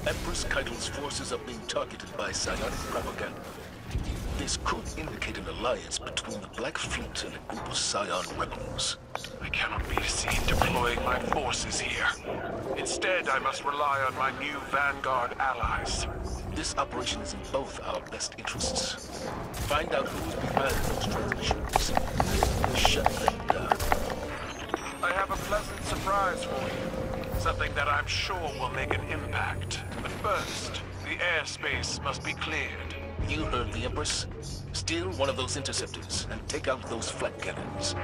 Empress Keitel's forces are being targeted by psionic propaganda. This could indicate an alliance between the Black Fleet and a group of Psion rebels. I cannot be seen deploying my forces here. Instead, I must rely on my new Vanguard allies. This operation is in both our best interests. Find out who's behind those transmissions. Shut them down. I have a pleasant surprise for you. Something that I'm sure will make an impact. But first, the airspace must be cleared. You heard the Empress. Steal one of those interceptors and take out those flak cannons.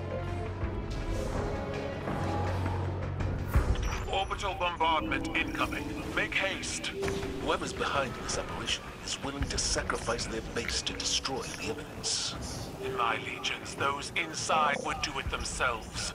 Orbital bombardment incoming. Make haste. Whoever's behind this operation is willing to sacrifice their base to destroy the evidence. In my legions, those inside would do it themselves.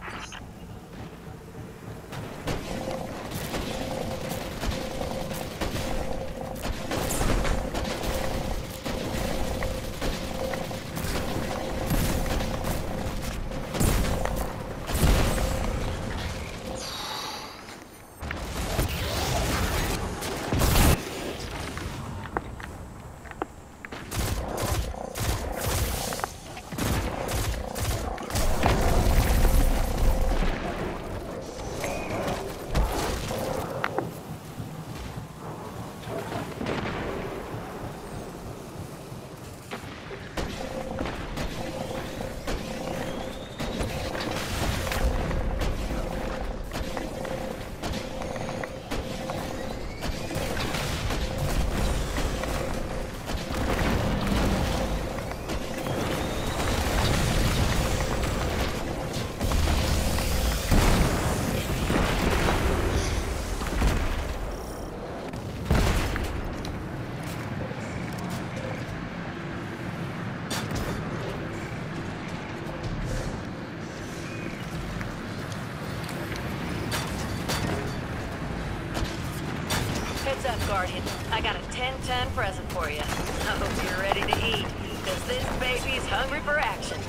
Heads up, Guardian. I got a 10-ton present for you. I hope you're ready to eat, because this baby's hungry for action.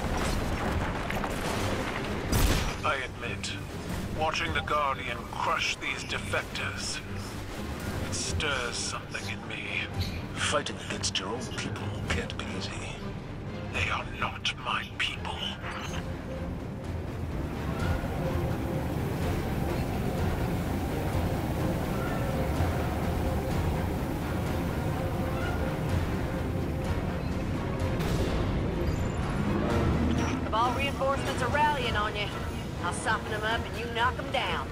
I admit, watching the Guardian crush these defectors, it stirs something in me. Fighting against your own people can't be easy. They are not my people. All reinforcements are rallying on you. I'll soften them up and you knock them down.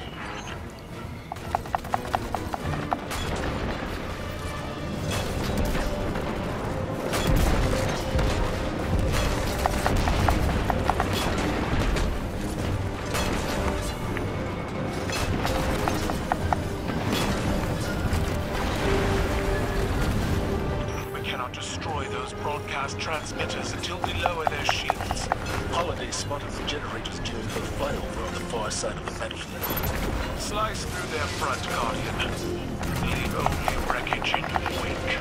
We cannot destroy those broadcast transmitters until we lower their shields. Holiday spotted the generators during her flyover on the far side of the battlefield. Slice through their front, Guardian. Leave only wreckage in your wake.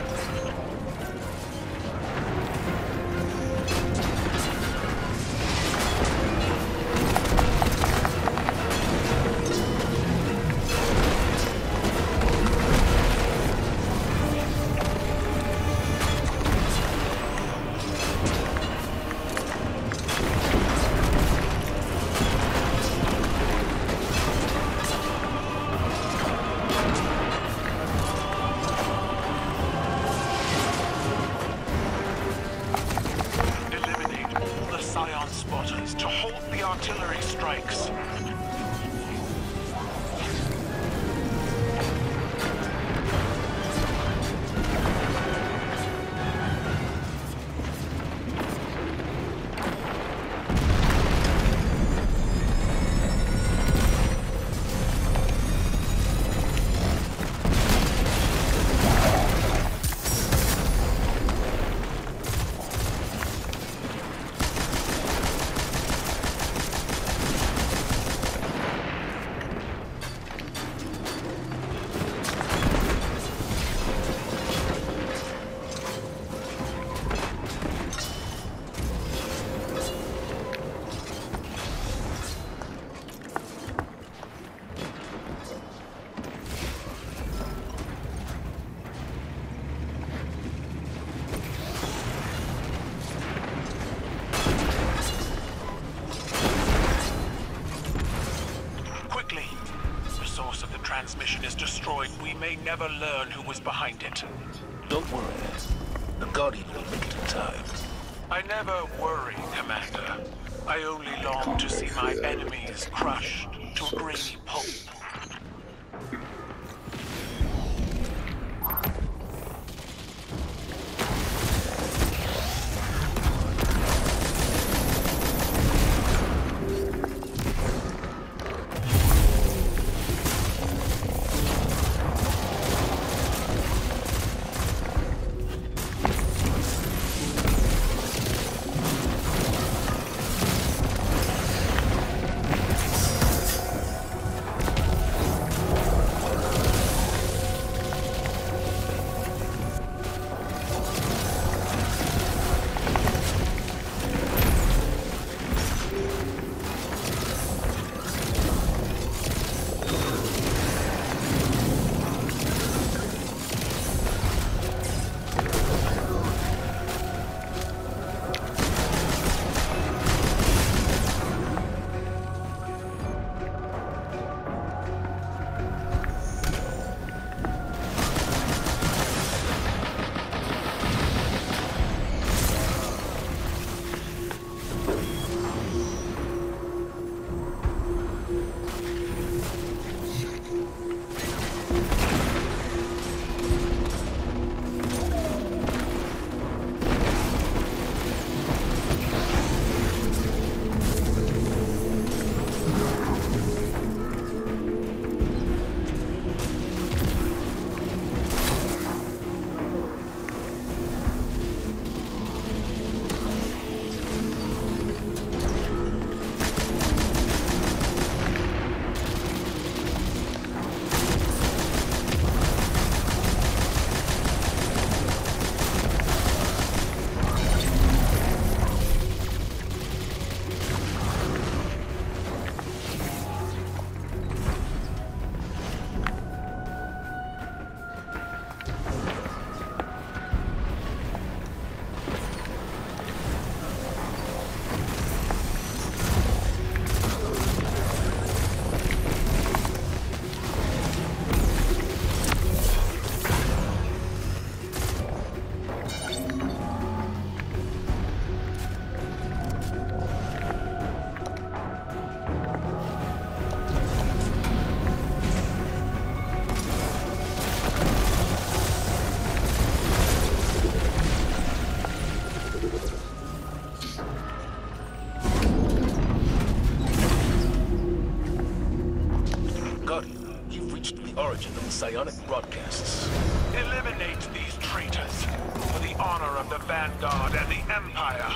destroyed, we may never learn who was behind it. Don't worry. The Guardian will make it in time. I never worry, Commander. I only long to see my enemies crushed to a grainy pulp. origin of the psionic broadcasts. Eliminate these traitors for the honor of the Vanguard and the Empire.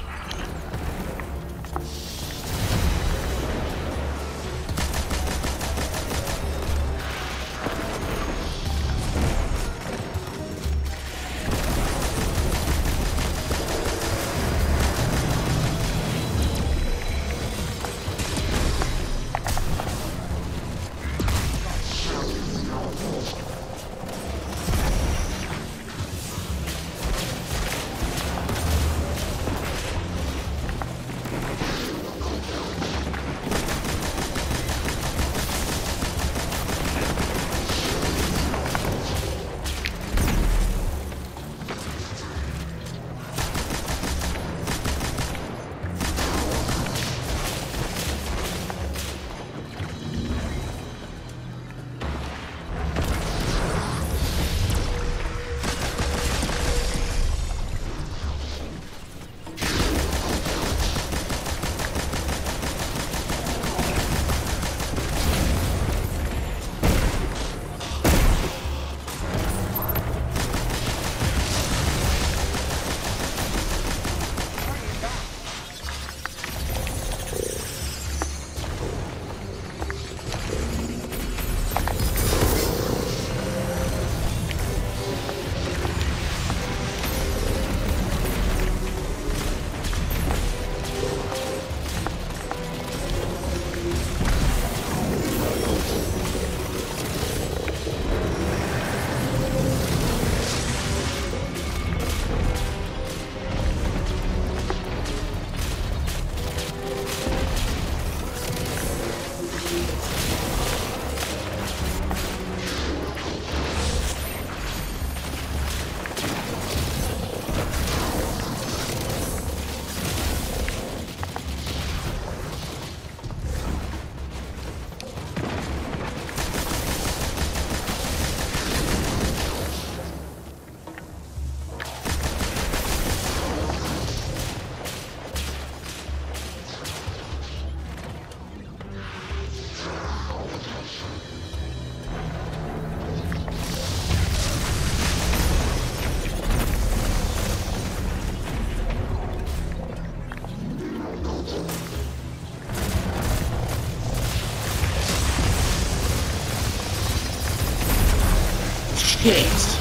Shit.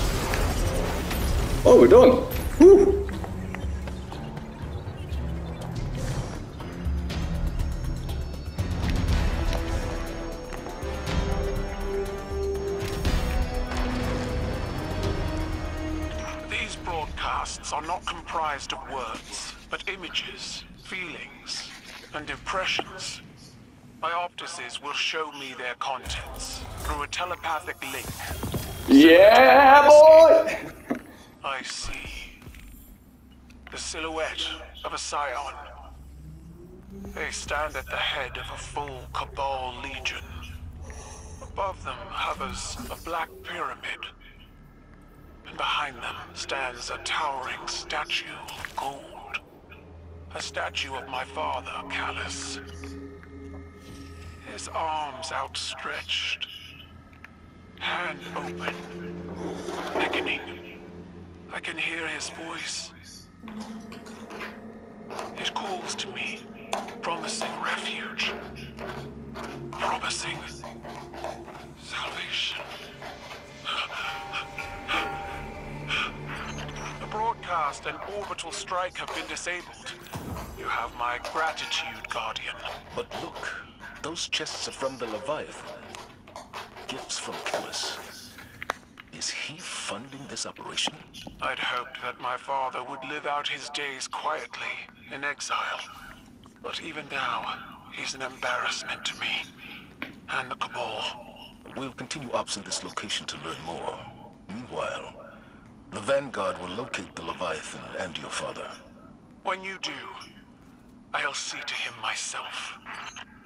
Oh, we're done. Whew. These broadcasts are not comprised of words, but images, feelings, and impressions. Bioptices will show me their contents through a telepathic link. Yeah, boy! I see the silhouette of a scion. They stand at the head of a full Cabal legion. Above them hovers a black pyramid. And behind them stands a towering statue of gold. A statue of my father, Callus. His arms outstretched. Hand open. Beckoning. I can hear his voice. It calls to me, promising refuge. Promising salvation. The broadcast and orbital strike have been disabled. You have my gratitude, Guardian. But look, those chests are from the Leviathan. Gifts from Callus. Is he funding this operation? I'd hoped that my father would live out his days quietly, in exile. But even now, he's an embarrassment to me. And the Cabal. We'll continue ops in this location to learn more. Meanwhile, the Vanguard will locate the Leviathan and your father. When you do, I'll see to him myself.